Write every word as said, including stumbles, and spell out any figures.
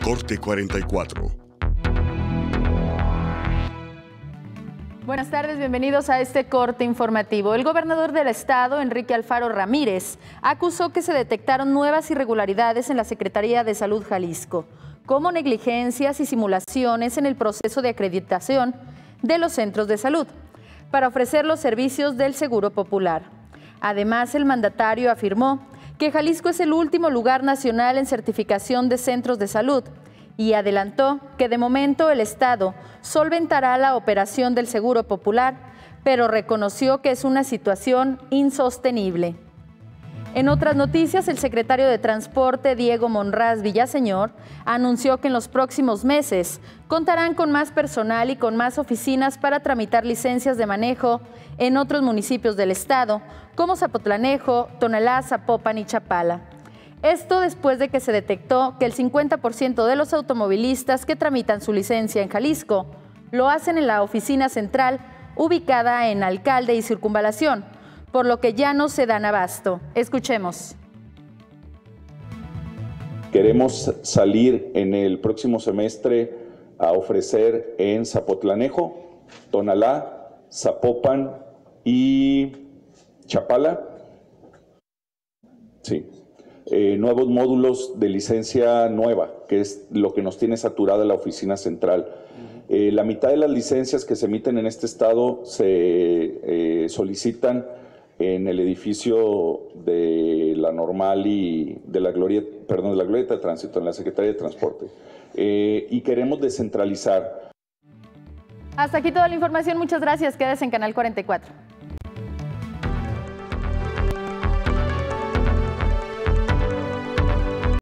Corte cuarenta y cuatro. Buenas tardes, bienvenidos a este corte informativo. El gobernador del estado, Enrique Alfaro Ramírez, acusó que se detectaron nuevas irregularidades en la Secretaría de Salud Jalisco, como negligencias y simulaciones en el proceso de acreditación de los centros de salud para ofrecer los servicios del Seguro Popular. Además, el mandatario afirmó que Jalisco es el último lugar nacional en certificación de centros de salud y adelantó que de momento el Estado solventará la operación del Seguro Popular, pero reconoció que es una situación insostenible. En otras noticias, el secretario de Transporte, Diego Monraz Villaseñor, anunció que en los próximos meses contarán con más personal y con más oficinas para tramitar licencias de manejo en otros municipios del estado, como Zapotlanejo, Tonalá, Zapopan y Chapala. Esto después de que se detectó que el cincuenta por ciento de los automovilistas que tramitan su licencia en Jalisco lo hacen en la oficina central ubicada en Alcalde y Circunvalación, por lo que ya no se dan abasto. Escuchemos. Queremos salir en el próximo semestre a ofrecer en Zapotlanejo, Tonalá, Zapopan y Chapala, sí, eh, nuevos módulos de licencia nueva, que es lo que nos tiene saturada la oficina central. Eh, la mitad de las licencias que se emiten en este estado se eh, solicitan en el edificio de la Normal y de la Glorieta, perdón, de la Glorieta de Tránsito, en la Secretaría de Transporte. Eh, y queremos descentralizar. Hasta aquí toda la información. Muchas gracias. Quédese en Canal cuarenta y cuatro.